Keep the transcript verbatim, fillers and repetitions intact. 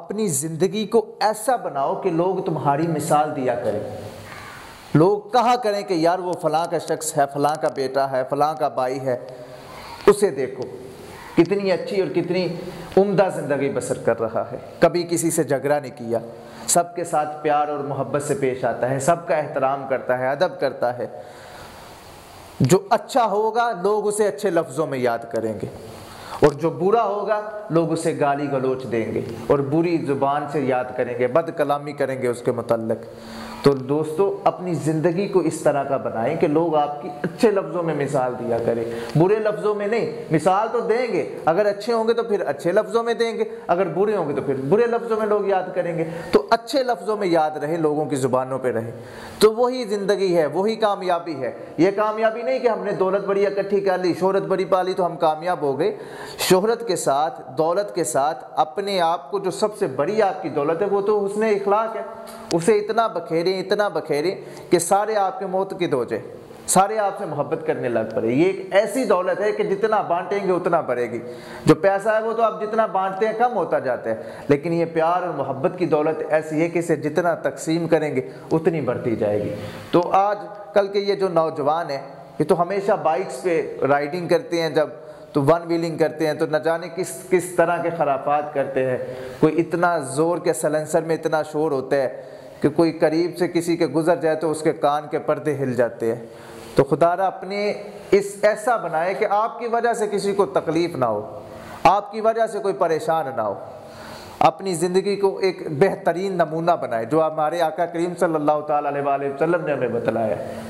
اپنی زندگی کو ایسا بناؤ کہ لوگ تمہاری مثال دیا کریں، لوگ کہا کریں کہ یار وہ فلاں کا شخص ہے، فلاں کا بیٹا ہے، فلاں کا بھائی ہے، اسے دیکھو کتنی اچھی اور کتنی عمدہ زندگی بسر کر رہا ہے، کبھی کسی سے جھگڑا نہیں کیا، سب کے ساتھ پیار اور محبت سے پیش آتا ہے، سب کا احترام کرتا ہے، ادب کرتا ہے۔ جو اچھا ہوگا لوگ اسے اچھے لفظوں میں یاد کریں گے، اور جو برا ہوگا لوگ اسے گالی گلوچ دیں گے اور بری زبان سے یاد کریں گے، بد کلامی کریں گے اس کے متعلق۔ تو دوستو اپنی زندگی کو اس طرح کا بنائیں کہ لوگ آپ کی اچھے لفظوں میں مثال دیا کریں، برے لفظوں میں نہیں۔ مثال تو دیں گے، اگر اچھے ہوں گے تو پھر اچھے لفظوں میں دیں گے، اگر برے ہوں گے تو پھر برے لفظوں میں لوگ یاد کریں گے۔ تو اچھے لفظوں میں یاد رہے، لوگوں کی زبانوں پہ رہے، تو وہی زندگی ہے، وہی کامیابی ہے۔ یہ کامیابی نہیں کہ ہم نے دولت بڑی اکٹھی کر لی، شہرت بڑی پالی تو ہم کامیاب ہو گئے۔ شہرت کے ساتھ، دولت کے ساتھ اپنے آپ کو جو سب سے بڑی آپ کی دولت ہے وہ تو حسن اخلاق ہے، اسے اتنا بکھیریں اتنا بکھیریں کہ سارے آپ کے معتقد ہو جائے، سارے آپ سے محبت کرنے لگ پڑے۔ یہ ایک ایسی دولت ہے کہ جتنا بانٹیں گے اتنا بڑھے گی۔ جو پیسہ ہے وہ تو آپ جتنا بانٹتے ہیں کم ہوتا جاتا ہے، لیکن یہ پیار اور محبت کی دولت ایسی ہے کہ اسے جتنا تقسیم کریں گے اتنی بڑھتی جائے گی۔ تو آج کل کے یہ جو نوجوان ہیں یہ تو ہمیشہ بائکس پہ رائڈنگ کرتے ہیں، جب تو ون ویلنگ کرتے ہیں تو نہ جانے کس کس طرح کے خرافات کرتے ہیں۔ کوئی اتنا زور کے سلنسر میں اتنا شور ہوتا ہے کہ کوئی قریب سے کسی کے گزر جائے تو اس کے کان کے پردے ہل جاتے ہیں۔ تو خدا را اپنے اس ایسا بنائے کہ آپ کی وجہ سے کسی کو تکلیف نہ ہو، آپ کی وجہ سے کوئی پریشان نہ ہو۔ اپنی زندگی کو ایک بہترین نمونہ بنائے جو ہمارے آقا کریم صلی اللہ تعالیٰ علیہ وآلہ وسلم نے ہمیں بتلایا ہے۔